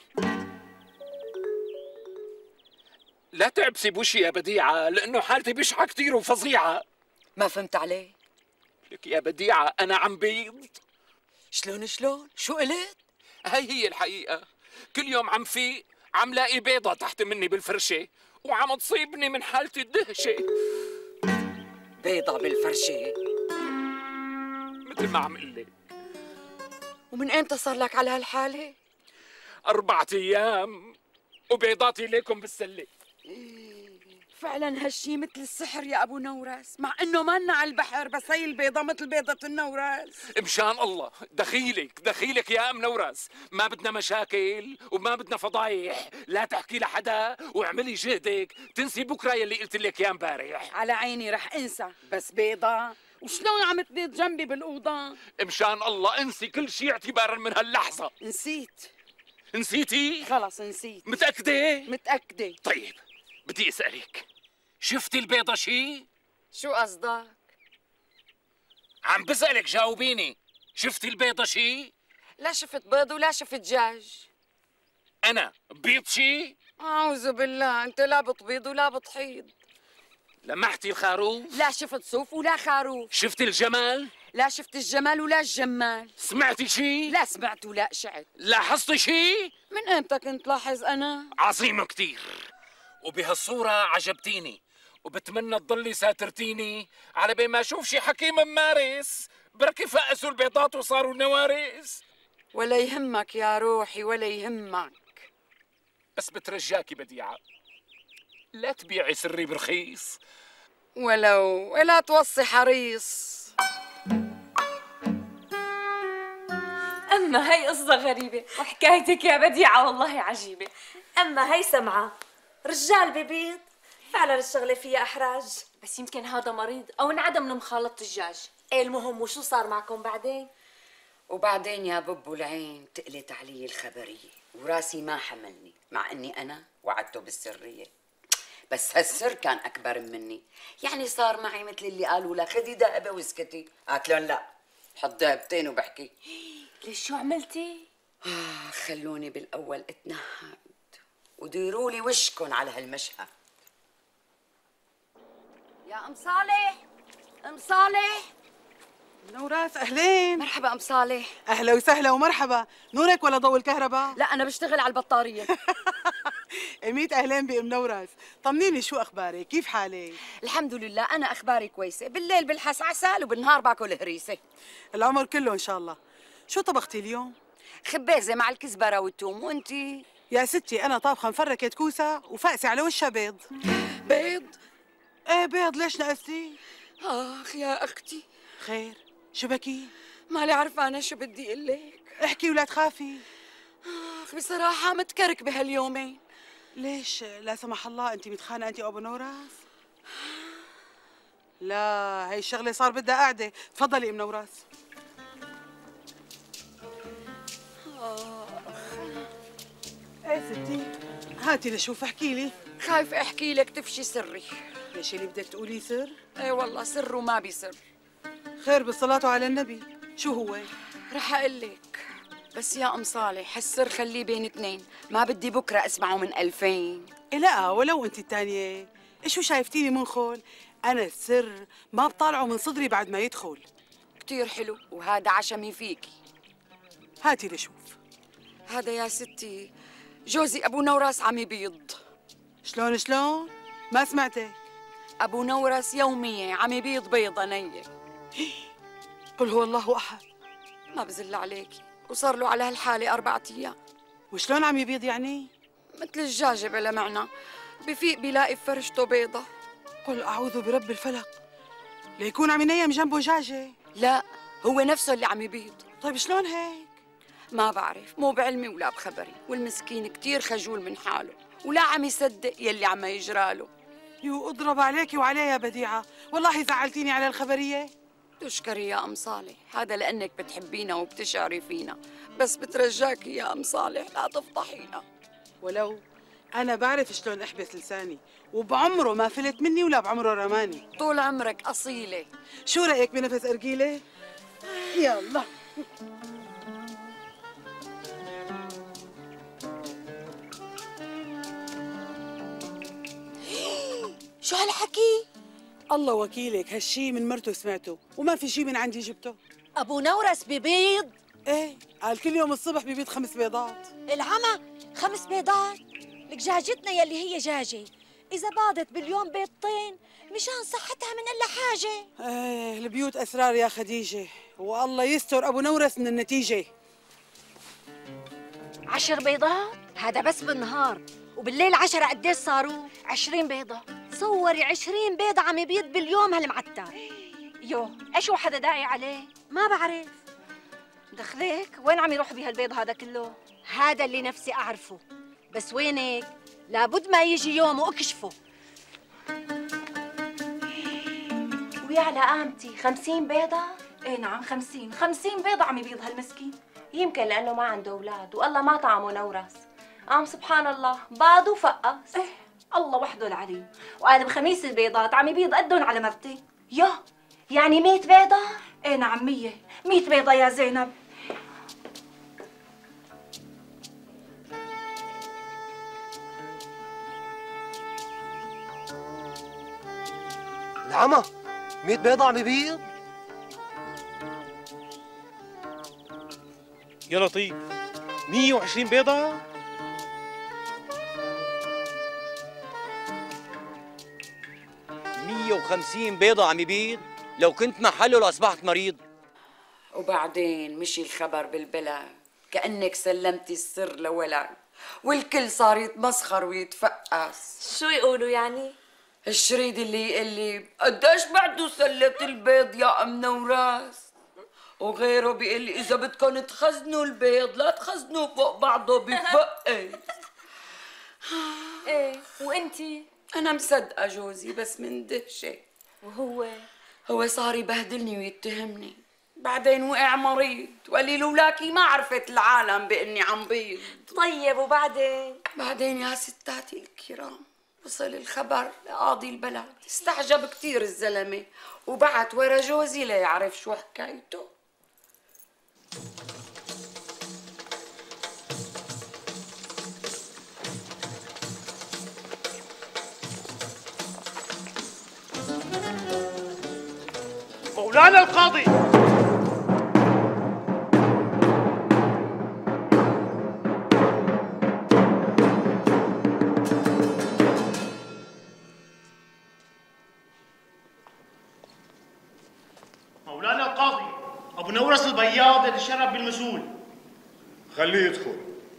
لا تعبسي بوشي يا بديعة لأنه حالتي بشعة كتير وفظيعة. ما فهمت عليه. لك يا بديعة أنا عم بيض. شلون؟ شو قلت؟ هي الحقيقة. كل يوم عم فيق عم لاقي بيضة تحت مني بالفرشة وعم تصيبني من حالتي الدهشة. بيضة بالفرشة؟ مثل ما عم قلك. ومن امتى صار لك على هالحالة؟ 4 أيام وبيضاتي ليكم بالسلة. فعلا هالشي مثل السحر يا ابو نوراس، مع انه مالنا على البحر، بس هي البيضة مثل بيضة النوراس. مشان الله دخيلك يا ام نوراس، ما بدنا مشاكل وما بدنا فضايح، لا تحكي لحدا واعملي جهدك تنسي بكره يلي قلت لك يا امبارح. على عيني رح انسى، بس بيضة؟ وشلون عم تبيض جنبي بالأوضة؟ مشان الله انسي كل شيء اعتبارا من هاللحظة. نسيتي؟ خلص نسيت. متأكدة؟ متأكدة. طيب بدي اسألك، شفتي البيضة شي؟ شو قصدك؟ عم بسألك جاوبيني، شفتي البيضة شي؟ لا شفت بيض ولا شفت دجاج. أنا بيض شي؟ أعوذ بالله، أنت لا بتبيض ولا بتحيض. لمحتي الخروف؟ لا شفت صوف ولا خروف. شفتي الجمال؟ لا شفت الجمال ولا الجمال. سمعتي شي؟ لا سمعت ولا شعت. لاحظتي شي؟ من امتى كنت لاحظ أنا؟ عظيمة كتير، وبهالصورة عجبتيني، وبتمنى تضلي ساترتيني على بين ما اشوف شي حكيم ممارس بركي فقسوا البيضات وصاروا نوارس. ولا يهمك يا روحي ولا يهمك. بس بترجاكي بديعة لا تبيعي سري برخيص. ولا توصي حريص. أما هي قصة غريبة وحكايتك يا بديعة والله عجيبة. أما هي سمعة رجال ببيض، فعلا الشغلة فيها إحراج. بس يمكن هذا مريض أو انعدم من مخالطة الدجاج. إيه المهم وشو صار معكم بعدين؟ وبعدين يا بب العين تقلت علي الخبرية وراسي ما حملني، مع اني انا وعدته بالسرية، بس هالسر كان اكبر مني. يعني صار معي مثل اللي قالوا لا خدي دهبة واسكتي، قالت لهم لا حط دهبتين وبحكي. ليش شو عملتي؟ خلوني بالاول اتنهد وديروا لي وشكن على هالمشهد. يا ام صالح، ام صالح. نوراس اهلين. مرحبا ام صالح. اهلا وسهلا ومرحبا. نورك ولا ضوء الكهرباء؟ لا انا بشتغل على البطاريه. ميت اهلين بام نوراس. طمنيني شو اخبارك؟ كيف حالك؟ الحمد لله انا اخباري كويسه، بالليل بلحس عسل وبالنهار باكل هريسه. العمر كله ان شاء الله. شو طبختي اليوم؟ خبازه مع الكزبره والثوم. وانتي؟ يا ستي انا طابخه مفركه كوسه وفاقسه على وشها بيض. بيض؟ ايه بيض. ليش نقصتي؟ اخ يا اختي. خير شو بكي؟ مالي عارفه انا شو بدي اقول لك. احكي ولا تخافي. اخ بصراحه متكركبه هاليومين. ليش لا سمح الله انت متخانقه انت وابو نوراس؟ لا هي الشغله صار بدها قعده. تفضلي ام نوراس. ايه ستي هاتي لشوف احكي لي. خايف احكي لك تفشي سري. ليش اللي بدك تقولي سر؟ ايه والله سر وما بيسر. خير بالصلاة على النبي. شو هو؟ رح اقول لك، بس يا ام صالح هالسر خليه بين اثنين، ما بدي بكره اسمعه من 2000. لا ولو انت الثانية. شو شايفتيني منخل؟ انا السر ما بطالعه من صدري بعد ما يدخل. كتير حلو، وهذا عشمي فيكي. هاتي لشوف. هذا يا ستي جوزي ابو نورس عم يبيض. شلون؟ ما سمعتك. ابو نورس يوميا عم يبيض بيضه نيه. قل هو الله احد. ما بزل عليكي، وصار له على هالحاله 4 أيام. وشلون عم يبيض يعني؟ مثل الدجاجه بلا معنى، بفيق بيلاقي بفرشته بيضه. قل اعوذ برب الفلق، ليكون عم ينيم جنبه دجاجه. لا، هو نفسه اللي عم يبيض. طيب شلون هيك؟ ما بعرف، مو بعلمي ولا بخبري، والمسكين كتير خجول من حاله ولا عم يصدق يلي عم يجراله. يو اضرب عليكي وعليه يا بديعه، والله زعلتيني على الخبريه. تشكري يا ام صالح، هذا لانك بتحبينا وبتشعري فينا، بس بترجاكي يا ام صالح لا تفضحينا. ولو انا بعرف شلون احبس لساني، وبعمره ما فلت مني ولا بعمره رماني. طول عمرك اصيله. شو رايك بنفس ارجيله؟ يلا. شو هالحكي؟ الله وكيلك، هالشي من مرته سمعته، وما في شي من عندي جبته. ابو نورس ببيض؟ ايه، قال كل يوم الصبح ببيض 5 بيضات. العمى 5 بيضات؟ لك جاجتنا يلي هي جاجة، إذا باضت باليوم بيضتين مشان صحتها من إلا حاجة. ايه، البيوت أسرار يا خديجة، والله يستر أبو نورس من النتيجة. 10 بيضات؟ هذا بس بالنهار، وبالليل 10 قديش صاروا؟ 20 بيضة. صوري 20 بيضة عم يبيض باليوم هالمعتر. يو، ايش حدا داعي عليه؟ ما بعرف. دخلك وين عم يروح بهالبيض هذا كله؟ هذا اللي نفسي أعرفه، بس وينك؟ لابد ما يجي يوم واكشفه. ويا على قامتي 50 بيضة؟ ايه نعم 50 بيضة عم يبيض هالمسكين. يمكن لأنه ما عنده أولاد والله ما طعمه نورس. سبحان الله باض وفقس. ايه الله وحده العليم. وقال بخميس البيضات عم يبيض قدهم على مرتين. يعني 100 بيضة؟ ايه نعم 100 بيضة يا زينب. العمى 100 بيضة عم يبيض؟ يا لطيف 120 بيضة؟ و50 بيضة عم يبيض؟ لو كنت محله لاصبحت مريض. وبعدين مشي الخبر بالبلد كأنك سلمتي السر لولد، والكل صار يتمسخر ويتفقس. شو يقولوا يعني؟ الشريد اللي يقول لي قديش بعده سلة البيض يا ام نوراس، وغيره بيقول لي اذا بدكم تخزنوا البيض لا تخزنوه فوق بعضه بفقس. ايه وانتي؟ انا مصدقه جوزي بس من دهشه. هو صار يبهدلني ويتهمني، بعدين وقع مريض وقال لي لولاكي ما عرفت العالم باني عم بيض. طيب وبعدين؟ بعدين يا ستاتي الكرام وصل الخبر لقاضي البلد، استعجب كتير الزلمه وبعت ورا جوزي ليعرف شو حكايته. مولانا القاضي. مولانا القاضي، ابو نورس البياض اللي شرب بالمسؤول. خليه يدخل.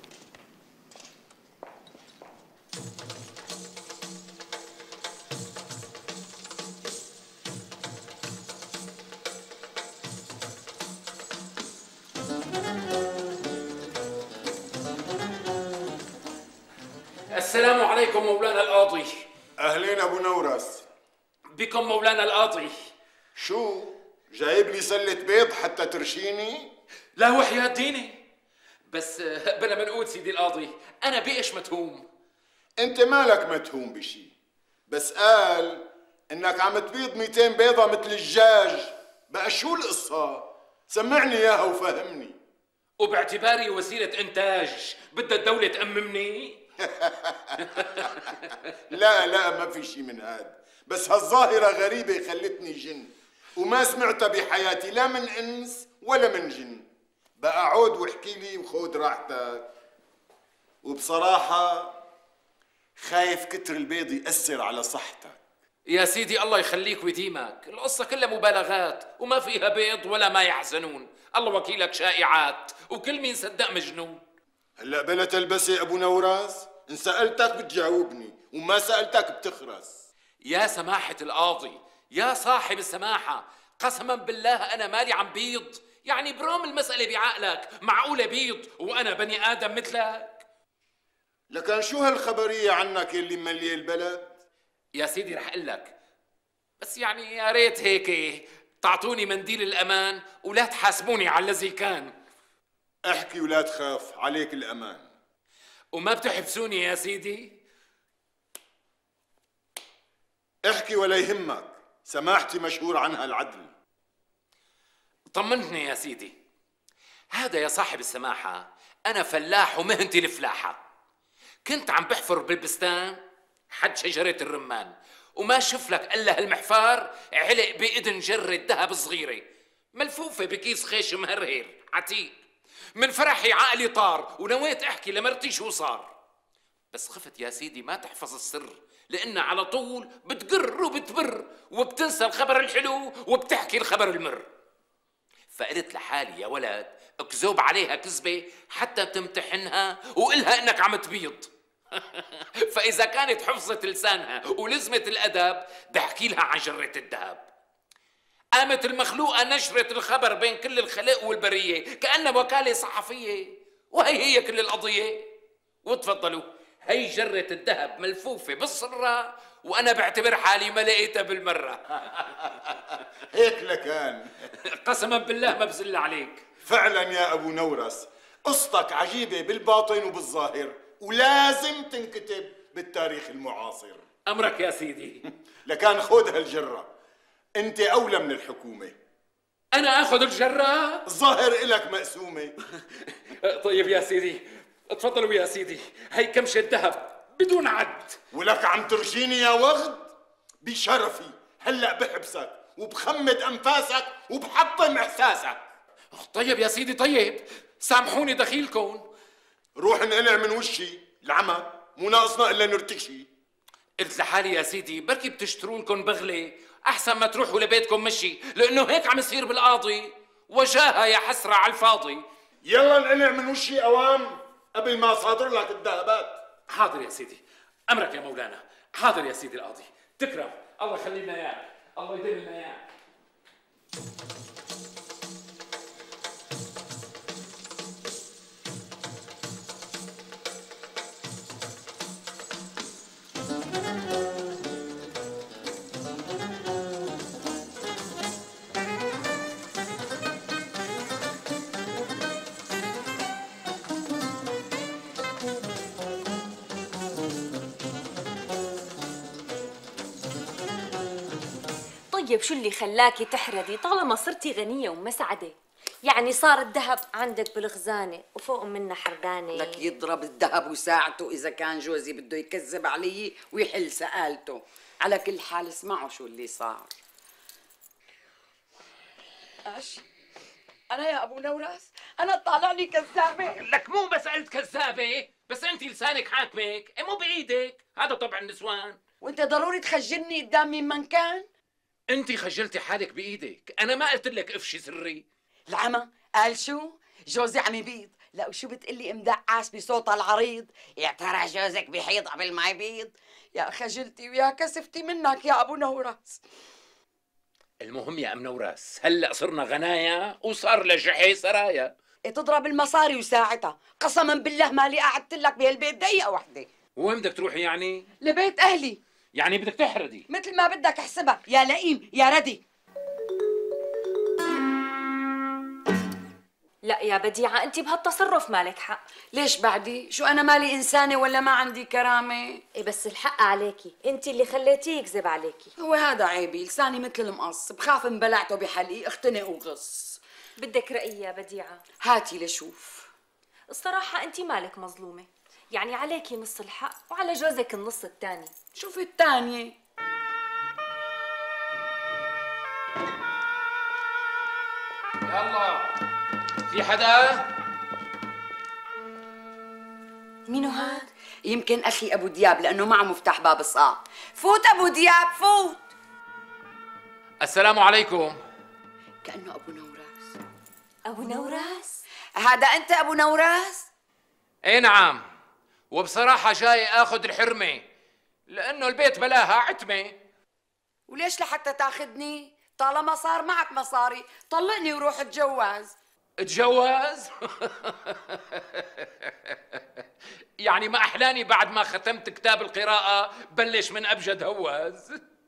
السلام عليكم مولانا القاضي. اهلين ابو نورس. بكم مولانا القاضي. شو جايب لي سلة بيض حتى ترشيني؟ لا وحياة ديني، بس بلا ما نقول سيدي القاضي انا بإيش متهوم؟ انت مالك متهوم بشي، بس قال انك عم تبيض 200 بيضة مثل الدجاج. بقى شو القصة؟ سمعني اياها وفهمني. وباعتباري وسيلة انتاج بدها الدولة تأممني؟ لا لا ما في شي من هاد، بس هالظاهرة غريبة خلتني جن، وما سمعتها بحياتي لا من انس ولا من جن. بقى عود واحكي لي وخود راحتك. وبصراحة خايف كتر البيض يأثر على صحتك. يا سيدي الله يخليك ويديمك، القصة كلها مبالغات وما فيها بيض ولا ما يحزنون، الله وكيلك شائعات وكل مين صدق مجنون. هلا بلا تلبسي يا ابو نوراس، ان سألتك بتجاوبني وما سألتك بتخرس. يا سماحة القاضي، يا صاحب السماحة، قسما بالله أنا مالي عم بيض، يعني برام المسألة بعقلك، معقولة بيض وأنا بني آدم مثلك؟ لكن شو هالخبرية عنك اللي ملي البلد؟ يا سيدي رح أقول لك، بس يعني يا ريت هيك تعطوني منديل الأمان ولا تحاسبوني على الذي كان. احكي ولا تخاف، عليك الأمان. وما بتحبسوني يا سيدي؟ احكي ولا يهمك، سماحتي مشهور عنها العدل. طمنتني يا سيدي. هذا يا صاحب السماحة أنا فلاح ومهنتي الفلاحة. كنت عم بحفر بالبستان حد شجرة الرمان، وما شف لك إلا هالمحفار علق بإذن جرة ذهب صغيرة ملفوفة بكيس خيش مهرهر عتيق. من فرحي عقلي طار ونويت أحكي لمرتي شو صار، بس خفت يا سيدي ما تحفظ السر، لأنها على طول بتقر وبتبر وبتنسى الخبر الحلو وبتحكي الخبر المر. فقلت لحالي يا ولد اكذب عليها كذبة حتى تمتحنها وقلها انك عم تبيض. فإذا كانت حفظت لسانها ولزمت الأدب بحكي لها عن جرة الذهب. قامت المخلوقة نشرت الخبر بين كل الخلق والبرية كأنها وكالة صحفية، وهي هي كل القضية. وتفضلوا، هي جرة الذهب ملفوفة بالصرة وأنا بعتبر حالي ما لقيتها بالمرة. هيك لكان. قسما بالله ما بزل عليك. فعلا يا أبو نورس قصتك عجيبة بالباطن وبالظاهر، ولازم تنكتب بالتاريخ المعاصر. أمرك يا سيدي. لكان خذ هالجرة، أنت أولى من الحكومة. أنا آخذ الجرة؟ الظاهر إلك مقسومة. طيب يا سيدي، تفضلوا يا سيدي، هي كمشة ذهب بدون عد. ولك عم ترجيني يا وغد؟ بشرفي هلأ بحبسك وبخمد أنفاسك وبحطم إحساسك. طيب يا سيدي، طيب سامحوني دخيلكم. روح انقلع من وشي، العمى مو ناقصنا إلا نرتكشي. قلت لحالي يا سيدي بركي بتشتروا لكم بغلة أحسن ما تروحوا لبيتكم مشي، لأنه هيك عم يصير بالقاضي، وجاها يا حسرة على الفاضي. يلا انقلع من وشي أوام قبل ما صادر لك الذهبات. حاضر يا سيدي، أمرك يا مولانا. حاضر يا سيدي القاضي، تكرم، الله يخلي لنا إياك، الله يديم لنا إياك. طيب شو اللي خلاكي تحردي طالما صرتي غنية ومسعدة؟ يعني صار الذهب عندك بالخزانة وفوق منها حردانة. لك يضرب الذهب وساعته إذا كان جوزي بده يكذب علي ويحل سآلته. على كل حال اسمعوا شو اللي صار. ايش؟ أنا يا أبو نوراس أنا طالع لي كذابة. لك مو مسألة كذابة، بس أنت لسانك حاكمك، مو بإيدك، هذا طبع النسوان. وأنت ضروري تخجلني قدام مين من كان؟ أنت خجلتي حالك بإيدك، أنا ما قلت لك افشي سري. العمى قال شو؟ جوزي عم يبيض. لا وشو بتقلي مدعس بصوتها العريض؟ يا ترى جوزك بيحيض قبل ما يبيض؟ يا خجلتي ويا كسفتي منك يا أبو نوراس. المهم يا أم نوراس، هلأ صرنا غنايا وصار لجحي سرايا. تضرب المصاري وساعتها قسما بالله مالي قعدت لك بهالبيت دقيقة وحدة. وين بدك تروحي يعني؟ لبيت أهلي. يعني بدك تحردي؟ مثل ما بدك احسبها يا لئيم يا ردي. لا يا بديعة أنت بهالتصرف مالك حق. ليش بعدي؟ شو أنا مالي إنسانة ولا ما عندي كرامة؟ إيه بس الحق عليكي، أنت اللي خليتيه يكذب عليكي. هو هذا عيبي، لساني مثل المقص، بخاف انبلعته بحلقي اختنق وغص. بدك رأي يا بديعة؟ هاتي لشوف. الصراحة أنت مالك مظلومة، يعني عليكي نص الحق وعلى جوزك النص الثاني. شوفي الثانية. يلا في حدا؟ مينو هاد؟ يمكن أخي أبو دياب لأنه معه مفتاح باب الصاع. فوت أبو دياب فوت. السلام عليكم. كأنه أبو نوراس. أبو نوراس؟ هذا أنت أبو نوراس؟ اي نعم، وبصراحة جاي اخذ الحرمة لأنه البيت بلاها عتمة. وليش لحتى تاخذني؟ طالما صار معك مصاري طلقني وروح اتجوز. اتجوز؟ يعني ما أحلاني بعد ما ختمت كتاب القراءة بلش من أبجد هوز.